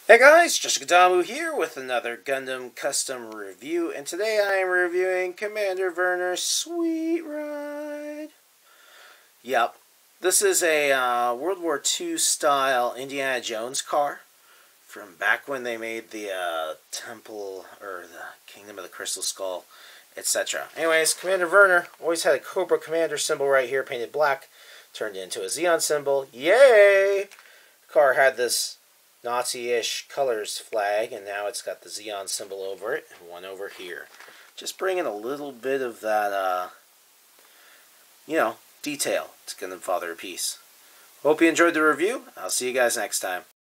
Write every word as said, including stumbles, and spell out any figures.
Hey guys, Jessica Damu here with another Gundam Custom review, and today I am reviewing Commander Werner's Sweet Ride. Yep, this is a uh, World War Two style Indiana Jones car from back when they made the uh, Temple, or the Kingdom of the Crystal Skull, et cetera. Anyways, Commander Werner always had a Cobra Commander symbol right here painted black, turned into a Zeon symbol. Yay! The car had this Nazi-ish colors flag, and now it's got the Zeon symbol over it, and one over here. Just bringing a little bit of that, uh, you know, detail to Gundam Father of Peace. Hope you enjoyed the review. I'll see you guys next time.